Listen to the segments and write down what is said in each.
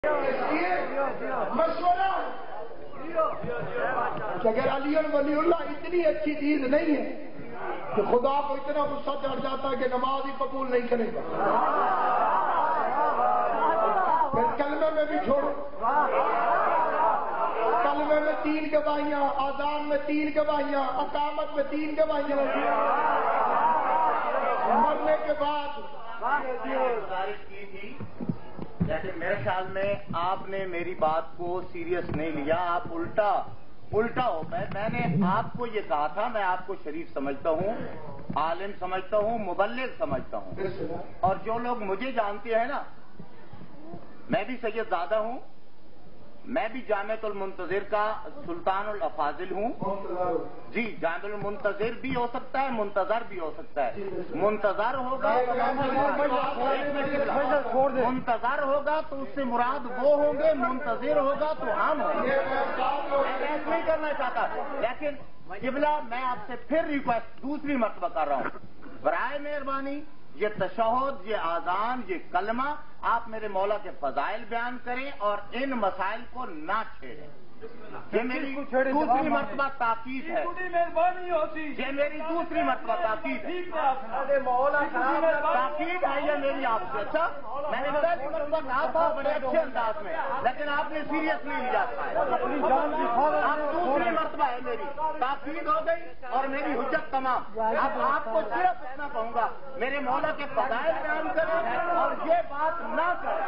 مشورہ کہ اگر علی ولی اللہ اتنی اچھی چیز نہیں ہے کہ خدا کو اتنا غصہ چڑھ جاتا ہے کہ نماز ہی قبول نہیں کرے گا، پھر کلمے میں بھی چھوڑو، کلمے میں 3 گواہیاں، آذان میں 3 گواہیاں، اقامت میں 3 گواہیاں، مرنے کے بعد گزارش کی تھی جیسے میرے خیال میں آپ نے میری بات کو سیریس نہیں لیا، آپ الٹا ہو گئے۔ میں نے آپ کو یہ کہا تھا، میں آپ کو شریف سمجھتا ہوں، عالم سمجھتا ہوں، مبلغ سمجھتا ہوں، اور جو لوگ مجھے جانتے ہیں نا، میں بھی سید زادہ ہوں، میں بھی جامعۃ المنتظر کا سلطان الافاضل ہوں۔ جی، جامع المنتظر بھی ہو سکتا ہے، منتظر بھی ہو سکتا ہے۔ منتظر ہوگا تو اس سے مراد وہ ہوں گے، منتظر ہوگا تو ہم ہوں گے۔ میں نہیں کرنا چاہتا، لیکن قبلہ میں آپ سے پھر ریکویسٹ دوسری مرتبہ کر رہا ہوں، برائے مہربانی یہ تشہد، یہ آذان، یہ کلمہ آپ میرے مولا کے فضائل بیان کریں اور ان مسائل کو نہ چھیڑیں۔ یہ میری دوسری مرتبہ تاکید ہے، یہ میری دوسری مرتبہ تاکید ہے، تاکید ہے یہ میری آپ سے۔ اچھا، میں نے پہلی مرتبہ کہا تھا بڑے اچھے انداز میں، لیکن آپ نے سیریس نہیں لیا تھا۔ اب دوسری مرتبہ ہے میری تاکید ہو گئی اور میری حجت تمام۔ اب آپ کو صرف اتنا کہوں گا، میرے مولا کے فضائل بیان کریں اور یہ بات نہ کریں۔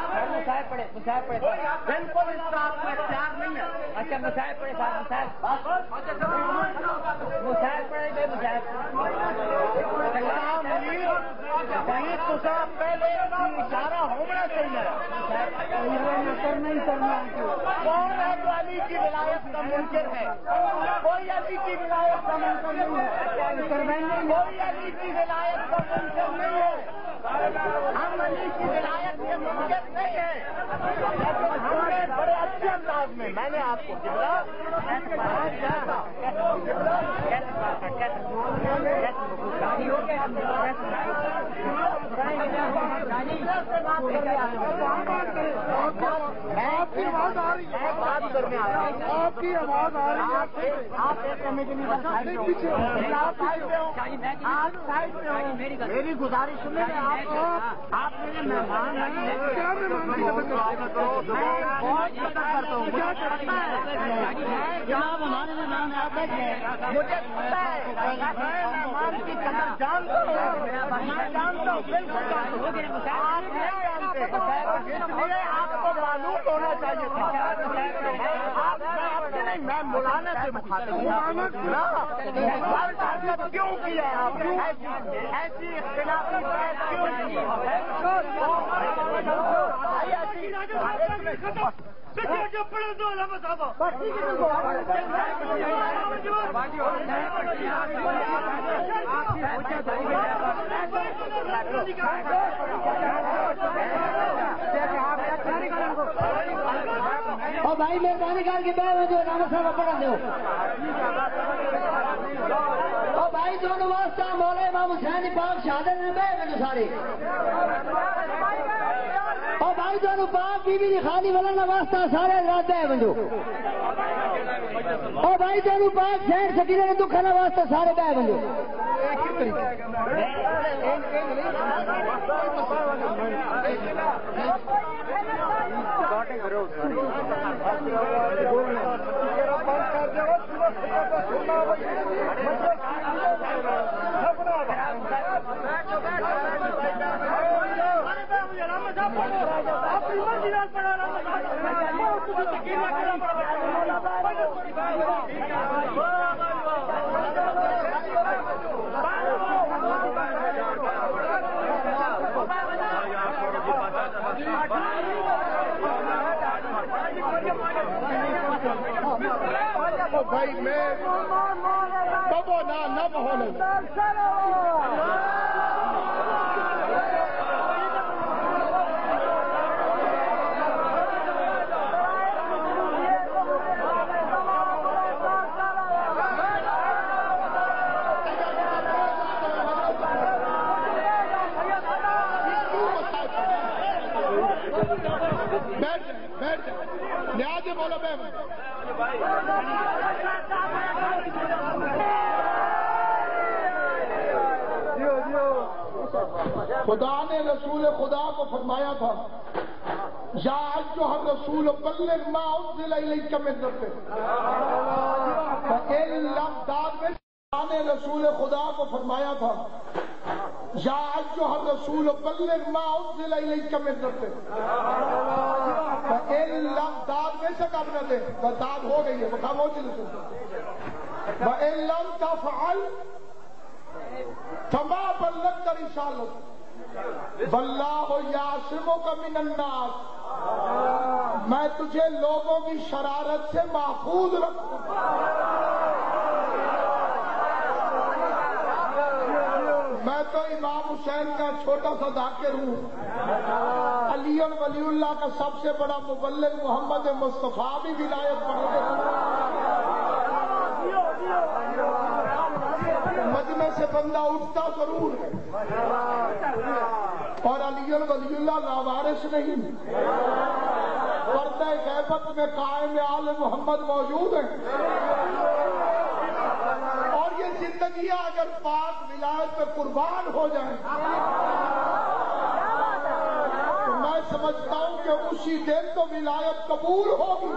بالکل اس کا آپ کو اختیار نہیں ہے۔ اچھا، مسائل پڑے صاحب، مسائل پڑے گئے، پہلے اشارہ ہونا چاہیے۔ کون ہے جو علی کی ولایت کا منکر ہے؟ کوئی علی کی ولایت کا منکر نہیں ہے، کوئی علی کی ولایت کا منکر نہیں ہے۔ ہم علی کی ولایت کے منکر نہیں ہیں، لیکن ہم نے بڑے اچھے انداز میں، میں نے آپ کو آپ کی آواز آ رہی ہے، بات کرنے آ رہا ہوں، آپ کی آواز آ رہی ہے، آپ میری گزارش سنیں، آپ میرے مہمان ہیں، بہت قدر کرتا ہوں، مجھے پتا ہے جناب ہمارے مہمان آتے ہیں، مجھے پتا ہے میں مہمان کی قدر جانتا ہوں، میں جانتا ہوں، بالکل جانتا ہوں، آپ نہیں جانتے، اس لیے آپ کو معلوم ہونا چاہیے تھا۔ آپ سے نہیں، میں مولانا سے مخاطب ہوں، کیوں کیا آپ نے ایسی اختلافی بحث کیوں کی؟ اور بھائی مہربانی کر کے بہت جو رانا صاحب پڑھا دو، اور بھائی دونوں واسطہ مولا امام حسین پاک شہادت میں بہ گئے سارے، اور بھائی دونوں پاک بی بی خالی والا واسطہ سارے رات ہے بنجو، اور بھائی دونوں پاک شہر سکینے نے دکھانا واسطہ سارے بہ بنجو۔ بھائی میں کبو نہ ہونے بیٹھ بیٹھ جائیں نیاز بولو بے خدا نے رسول خدا کو فرمایا تھا یا ایھا الرسول بلغ ما انزل الیک من ربک، فإن لم تفعل خدا نے رسول خدا کو فرمایا تھا یا ایھا الرسول بلغ ما انزل الیک من ربک، فإن لم تفعل میں سے کب نہ دے بتا ہو گئی ہے خاموشی سے سنو، وإن لم تفعل فما بلغت رسالت واللہ یعصمک من الناس، میں تجھے لوگوں کی شرارت سے محفوظ رکھوں۔ میں تو امام حسین کا چھوٹا سا ذاکر ہوں، علی ولی اللہ کا سب سے بڑا مبلغ محمد مصطفیٰ بھی ولایت پڑھتے ہیں، مجمع سے بندہ اٹھتا ضرور ہے اور علی ولی اللہ لاوارث نہیں، پردہ غیبت میں قائم آل محمد موجود ہیں، اور یہ زندگیاں اگر پاک ولایت پہ قربان ہو جائیں تو میں سمجھتا ہوں کہ اسی دن تو ولایت قبول ہوگی۔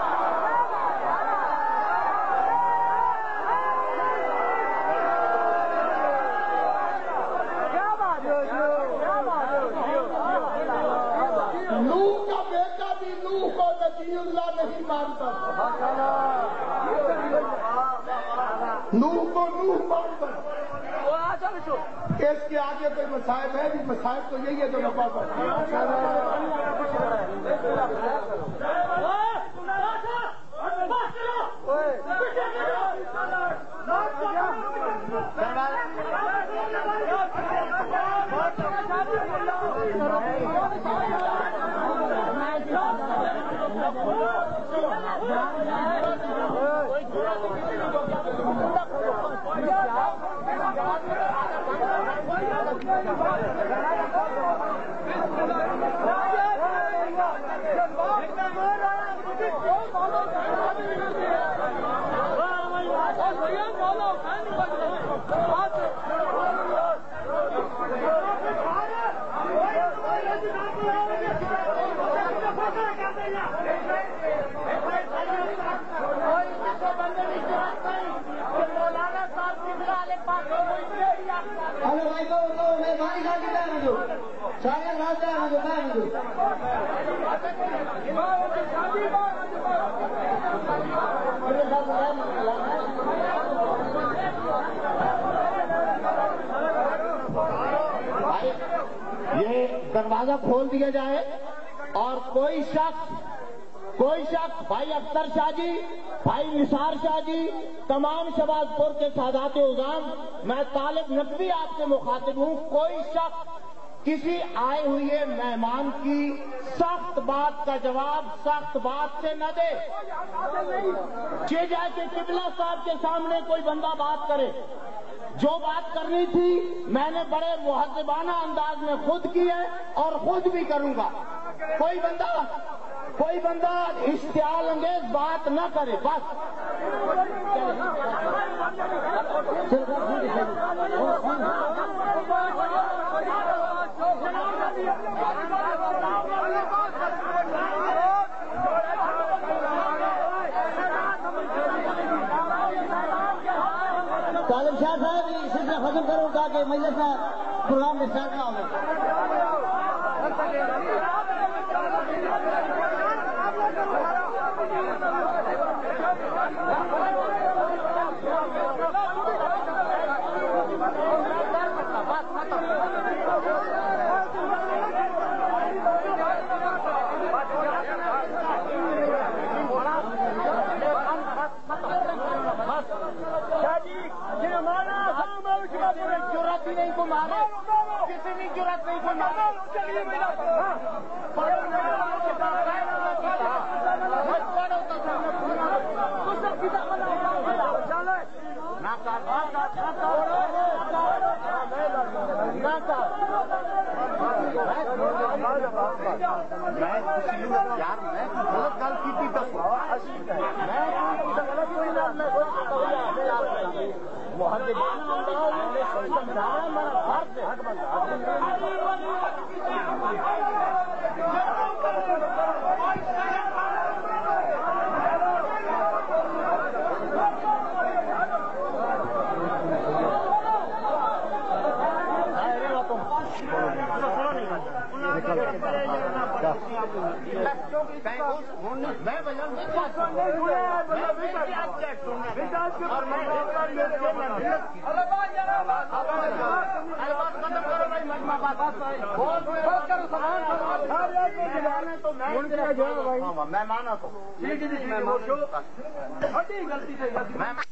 نوح کا بیٹا بھی نوح کو نبی اللہ نہیں مانتا، نوح کو نوح مانتا۔ اس کے آگے کوئی مصائب ہے بھی، مصائب تو یہی ہے جو میں پاتا ہوں۔ یہ دروازہ کھول دیا جائے اور کوئی شخص بھائی اختر شاہ جی، بھائی نثار شاہ جی، تمام شہباز پور کے سادات عظام، میں طالب نقوی آپ سے مخاطب ہوں، کوئی شخص کسی آئے ہوئے مہمان کی سخت بات کا جواب سخت بات سے نہ دے۔ کہ جائے کہ قبلہ صاحب کے سامنے کوئی بندہ بات کرے، جو بات کرنی تھی میں نے بڑے مہذبانہ انداز میں خود کی ہے اور خود بھی کروں گا۔ کوئی بندہ اشتعال انگیز بات نہ کرے، بس۔ طالب شاہ صاحب سلسلہ ختم کروں گا کہ مجلس کا پروگرام اسٹارٹ نہ ہو۔ جرات ہی نہیں کو مارے، کسی بھی جرات نہیں کو مارے۔ غلط گل کی غلط کوئی نہ میں مانا تو